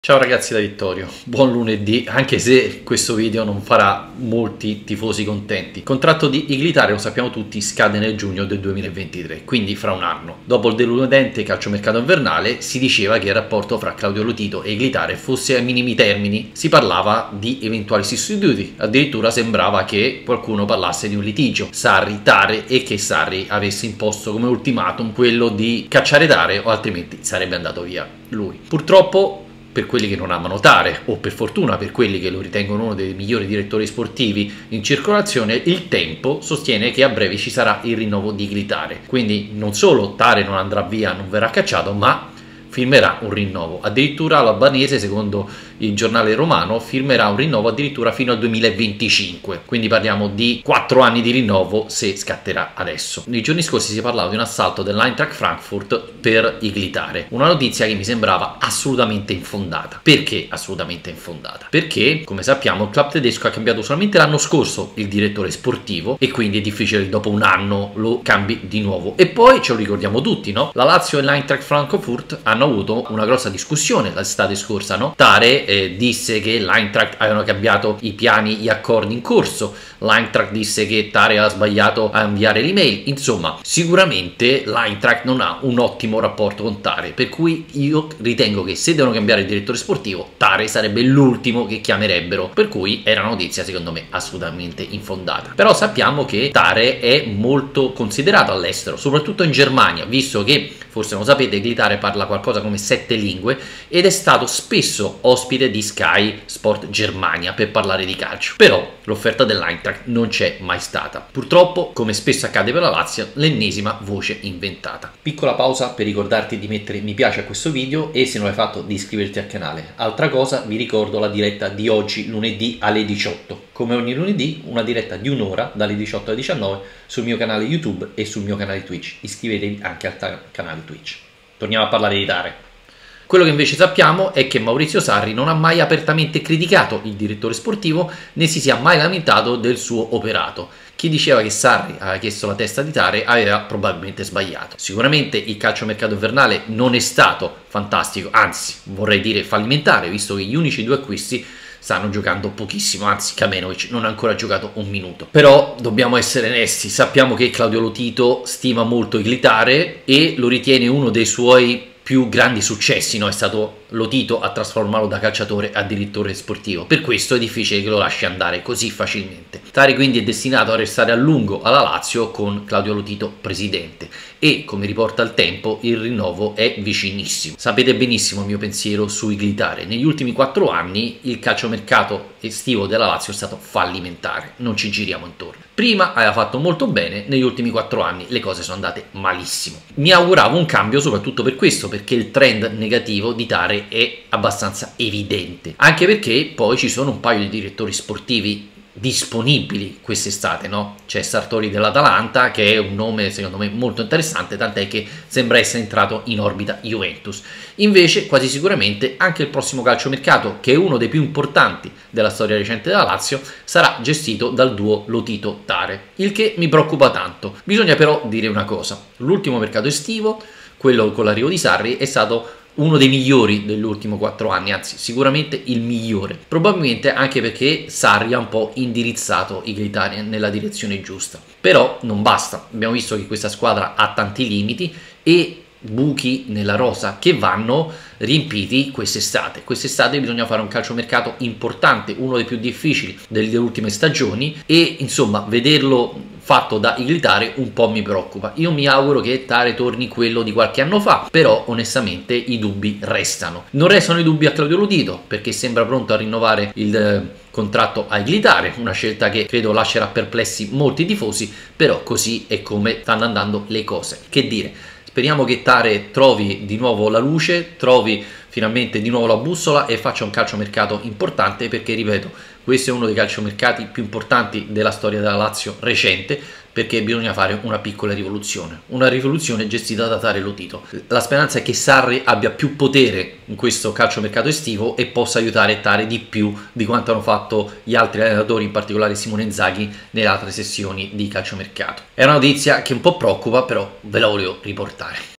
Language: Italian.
Ciao ragazzi da Vittorio, buon lunedì, anche se questo video non farà molti tifosi contenti. Il contratto di Iglitare, lo sappiamo tutti, scade nel giugno del 2023, quindi fra un anno. Dopo il deludente calciomercato invernale si diceva che il rapporto fra Claudio Lotito e Iglitare fosse ai minimi termini, si parlava di eventuali sostituti, addirittura sembrava che qualcuno parlasse di un litigio Sarri-Tare e che Sarri avesse imposto come ultimatum quello di cacciare Tare o altrimenti sarebbe andato via lui. Purtroppo, per quelli che non amano Tare, o per fortuna per quelli che lo ritengono uno dei migliori direttori sportivi in circolazione, il Tempo sostiene che a breve ci sarà il rinnovo di Iglitare. Quindi non solo Tare non andrà via, non verrà cacciato, ma firmerà un rinnovo. Addirittura l'albanese, secondo il giornale romano, firmerà un rinnovo addirittura fino al 2025. Quindi parliamo di 4 anni di rinnovo se scatterà adesso. Nei giorni scorsi si parlava di un assalto dell'Eintracht Frankfurt per Iglitare. Una notizia che mi sembrava assolutamente infondata. Perché assolutamente infondata? Perché, come sappiamo, il club tedesco ha cambiato solamente l'anno scorso il direttore sportivo e quindi è difficile che dopo un anno lo cambi di nuovo. E poi ce lo ricordiamo tutti, no? La Lazio e l'Eintracht Frankfurt hanno avuto una grossa discussione l'estate scorsa, no? Tare disse che l'Eintracht avevano cambiato i piani, gli accordi in corso, l'Eintracht disse che Tare ha sbagliato a inviare l'email. Insomma, sicuramente l'Eintracht non ha un ottimo rapporto con Tare, per cui io ritengo che se devono cambiare il direttore sportivo, Tare sarebbe l'ultimo che chiamerebbero, per cui era una notizia secondo me assolutamente infondata. Però sappiamo che Tare è molto considerato all'estero, soprattutto in Germania, visto che, forse non sapete, Iglitare parla qualcosa come 7 lingue ed è stato spesso ospite di Sky Sport Germania per parlare di calcio. Però l'offerta dell'Eintracht non c'è mai stata. Purtroppo, come spesso accade per la Lazio, l'ennesima voce inventata. Piccola pausa per ricordarti di mettere mi piace a questo video e, se non l'hai fatto, di iscriverti al canale. Altra cosa, vi ricordo la diretta di oggi, lunedì alle 18. Come ogni lunedì, una diretta di un'ora dalle 18 alle 19 sul mio canale YouTube e sul mio canale Twitch. Iscrivetevi anche al canale Twitch. Torniamo a parlare di Tare. Quello che invece sappiamo è che Maurizio Sarri non ha mai apertamente criticato il direttore sportivo, né si sia mai lamentato del suo operato. Chi diceva che Sarri aveva chiesto la testa di Tare aveva probabilmente sbagliato. Sicuramente il calciomercato invernale non è stato fantastico, anzi vorrei dire fallimentare, visto che gli unici 2 acquisti stanno giocando pochissimo, anzi Kamenovic non ha ancora giocato un minuto. Però dobbiamo essere onesti, sappiamo che Claudio Lotito stima molto Iglitare e lo ritiene uno dei suoi più grandi successi, no? È stato Lotito a trasformarlo da calciatore a direttore sportivo, per questo è difficile che lo lasci andare così facilmente. Tare quindi è destinato a restare a lungo alla Lazio con Claudio Lotito presidente e, come riporta il Tempo, il rinnovo è vicinissimo. Sapete benissimo il mio pensiero su Iglitare: negli ultimi 4 anni il calciomercato estivo della Lazio è stato fallimentare, non ci giriamo intorno. Prima aveva fatto molto bene, negli ultimi 4 anni le cose sono andate malissimo. Mi auguravo un cambio soprattutto per questo, perché il trend negativo di Tare è abbastanza evidente, anche perché poi ci sono un paio di direttori sportivi disponibili quest'estate, no? C'è Sartori dell'Atalanta, che è un nome secondo me molto interessante, tant'è che sembra essere entrato in orbita Juventus. Invece quasi sicuramente anche il prossimo calciomercato, che è uno dei più importanti della storia recente della Lazio, sarà gestito dal duo Lotito-Tare, il che mi preoccupa tanto. Bisogna però dire una cosa: l'ultimo mercato estivo, quello con l'arrivo di Sarri, è stato uno dei migliori dell'ultimo 4 anni, anzi sicuramente il migliore, probabilmente anche perché Sarri ha un po' indirizzato Iglitare nella direzione giusta. Però non basta, abbiamo visto che questa squadra ha tanti limiti e buchi nella rosa che vanno riempiti quest'estate. Quest'estate bisogna fare un calciomercato importante, uno dei più difficili delle ultime stagioni, e insomma vederlo fatto da Iglitare un po' mi preoccupa. Io mi auguro che Tare torni quello di qualche anno fa, però onestamente i dubbi restano. Non restano i dubbi a Claudio Lotito, perché sembra pronto a rinnovare il contratto a Iglitare, una scelta che credo lascerà perplessi molti tifosi, però così è come stanno andando le cose. Che dire, speriamo che Tare trovi di nuovo la luce, trovi finalmente di nuovo la bussola e faccia un calciomercato importante, perché ripeto, questo è uno dei calciomercati più importanti della storia della Lazio recente, perché bisogna fare una piccola rivoluzione gestita da Tare Lotito. La speranza è che Sarri abbia più potere in questo calciomercato estivo e possa aiutare Tare di più di quanto hanno fatto gli altri allenatori, in particolare Simone Inzaghi, nelle altre sessioni di calciomercato. È una notizia che un po' preoccupa, però ve la volevo riportare.